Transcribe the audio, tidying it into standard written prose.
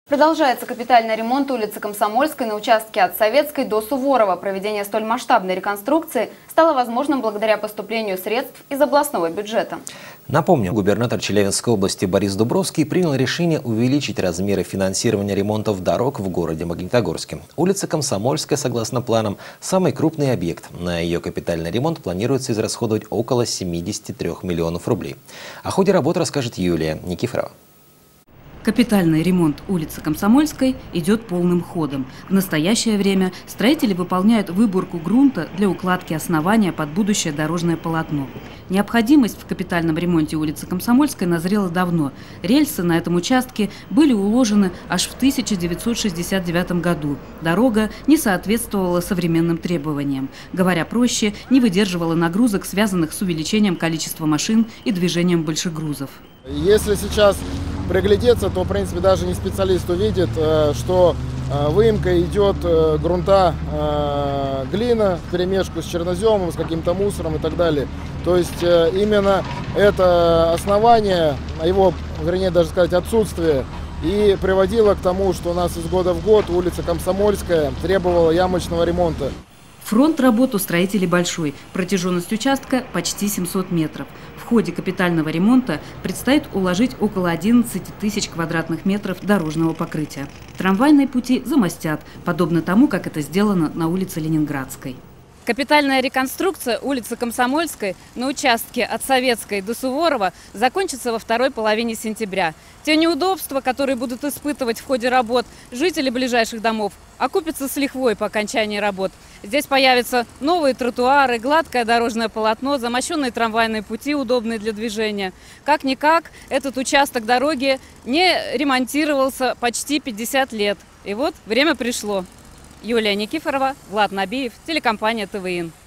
Продолжается капитальный ремонт улицы Комсомольской на участке от Советской до Суворова. Проведение столь масштабной реконструкции стало возможным благодаря поступлению средств из областного бюджета. Напомню, губернатор Челябинской области Борис Дубровский принял решение увеличить размеры финансирования ремонтов дорог в городе Магнитогорске. Улица Комсомольская, согласно планам, самый крупный объект. На ее капитальный ремонт планируется израсходовать около 73 миллионов рублей. О ходе работ расскажет Юлия Никифорова. Капитальный ремонт улицы Комсомольской идет полным ходом. В настоящее время строители выполняют выборку грунта для укладки основания под будущее дорожное полотно. Необходимость в капитальном ремонте улицы Комсомольской назрела давно. Рельсы на этом участке были уложены аж в 1969 году. Дорога не соответствовала современным требованиям. Говоря проще, не выдерживала нагрузок, связанных с увеличением количества машин и движением большегрузов. Если сейчас приглядеться, то, в принципе, даже не специалист увидит, что выемка идет грунта глина вперемешку с черноземом, с каким-то мусором и так далее. То есть именно это основание, его, вернее, даже сказать, отсутствие, и приводило к тому, что у нас из года в год улица Комсомольская требовала ямочного ремонта. Фронт работ у строителей большой. Протяженность участка почти 700 метров. В ходе капитального ремонта предстоит уложить около 11 тысяч квадратных метров дорожного покрытия. Трамвайные пути замостят, подобно тому, как это сделано на улице Ленинградской. Капитальная реконструкция улицы Комсомольской на участке от Советской до Суворова закончится во второй половине сентября. Те неудобства, которые будут испытывать в ходе работ жители ближайших домов, окупятся с лихвой по окончании работ. Здесь появятся новые тротуары, гладкое дорожное полотно, замощенные трамвайные пути, удобные для движения. Как-никак, этот участок дороги не ремонтировался почти 50 лет. И вот время пришло. Юлия Никифорова, Влад Набиев, телекомпания ТВИН.